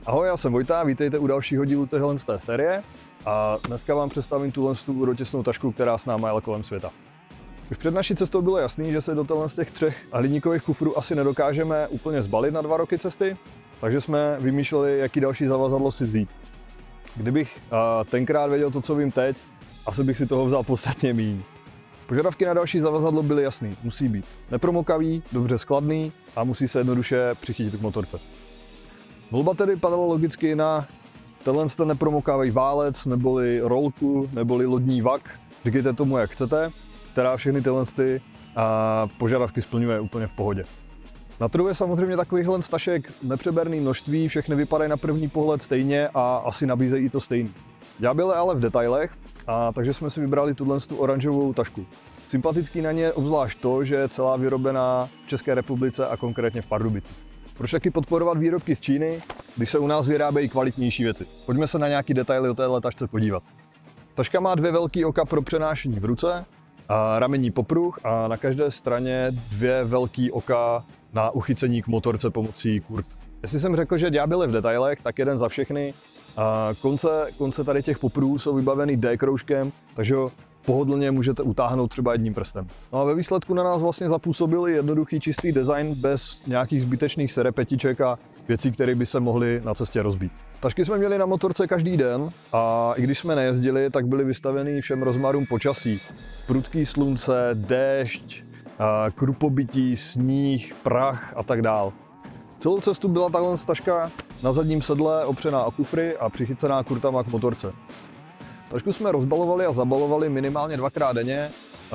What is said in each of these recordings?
Ahoj, já jsem Vojta, vítejte u dalšího dílu téhle série a dneska vám představím tuhle vodotěsnou tašku, která s náma jela kolem světa. Už před naší cestou bylo jasný, že se do těch 3 hliníkových kufrů asi nedokážeme úplně zbalit na 2 roky cesty, takže jsme vymýšleli, jaký další zavazadlo si vzít. Kdybych tenkrát věděl to, co vím teď, asi bych si toho vzal podstatně míň. Požadavky na další zavazadlo byly jasný, musí být nepromokavý, dobře skladný a musí se jednoduše přichytit k motorce. Volba tedy padala logicky na tenhle nepromokavý válec, neboli rolku, neboli lodní vak, říkejte tomu jak chcete, která všechny tyhle požadavky splňuje úplně v pohodě. Na trhu je samozřejmě takovýchhle tašek nepřeberné množství, všechny vypadají na první pohled stejně a asi nabízejí to stejný. Ďábel je ale v detailech, takže jsme si vybrali tuhle oranžovou tašku. Sympatický na ně je obzvlášť to, že je celá vyrobená v České republice a konkrétně v Pardubicích. Proč taky podporovat výrobky z Číny, když se u nás vyrábějí kvalitnější věci? Pojďme se na nějaký detaily o téhle tašce podívat. Taška má 2 velké oka pro přenášení v ruce, a ramenní popruh a na každé straně 2 velké oka na uchycení k motorce pomocí kurt. Jestli jsem řekl, že ďábel je v detailech, tak jeden za všechny. Konce tady těch popruhů jsou vybavený D-kroužkem, takže ho pohodlně můžete utáhnout třeba jedním prstem. No a ve výsledku na nás vlastně zapůsobili jednoduchý čistý design bez nějakých zbytečných serepetiček a věcí, které by se mohly na cestě rozbít. Tašky jsme měli na motorce každý den a i když jsme nejezdili, tak byly vystaveny všem rozmarům počasí. Prudký slunce, déšť, krupobytí, sníh, prach a tak dál. Celou cestu byla tahle taška na zadním sedle opřená o kufry a přichycená kurtama k motorce. Tašku jsme rozbalovali a zabalovali minimálně 2krát denně,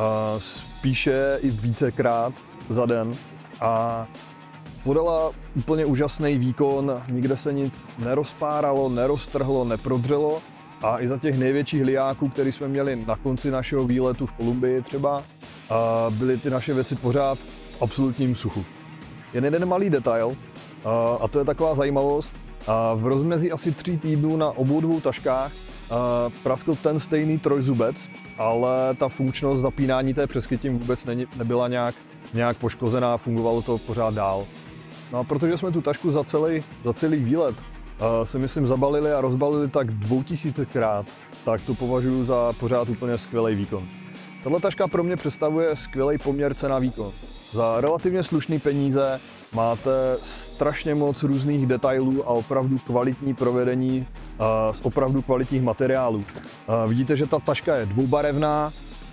spíše i vícekrát za den a podala úplně úžasný výkon, nikde se nic nerozpáralo, neroztrhlo, neprodřelo a i za těch největších hliáků, který jsme měli na konci našeho výletu v Kolumbii třeba, byly ty naše věci pořád v absolutním suchu. Jen jeden malý detail, a to je taková zajímavost, v rozmezí asi 3 týdnů na obou 2 taškách praskl ten stejný trojzubec, ale ta funkčnost zapínání té přesky tím vůbec nebyla nějak poškozená, fungovalo to pořád dál. No a protože jsme tu tašku za celý výlet si myslím zabalili a rozbalili tak 2000krát, tak to považuji za pořád úplně skvělý výkon. Tato taška pro mě představuje skvělý poměr cena-výkon. Za relativně slušný peníze máte strašně moc různých detailů a opravdu kvalitní provedení z opravdu kvalitních materiálů. Vidíte, že ta taška je dvoubarevná,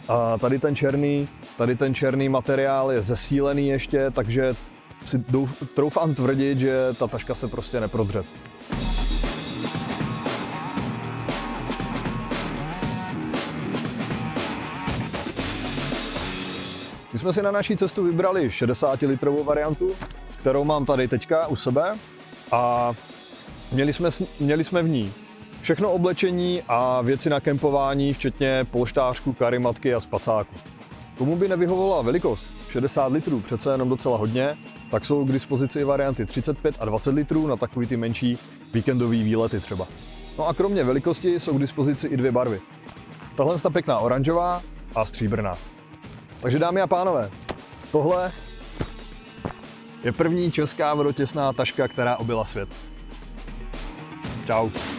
tady ten černý materiál je zesílený ještě, takže si troufám tvrdit, že ta taška se prostě neprodře. My jsme si na naší cestu vybrali 60-litrovou variantu, kterou mám tady teďka u sebe a měli jsme v ní všechno oblečení a věci na kempování, včetně polštářku, karimatky a spacáku. Komu by nevyhovovala velikost 60 litrů, přece jenom docela hodně, tak jsou k dispozici varianty 35 a 20 litrů na takový ty menší víkendový výlety třeba. No a kromě velikosti jsou k dispozici i 2 barvy. Tahle je pěkná oranžová a stříbrná. Takže dámy a pánové, tohle je první česká vodotěsná taška, která objela svět. Čau.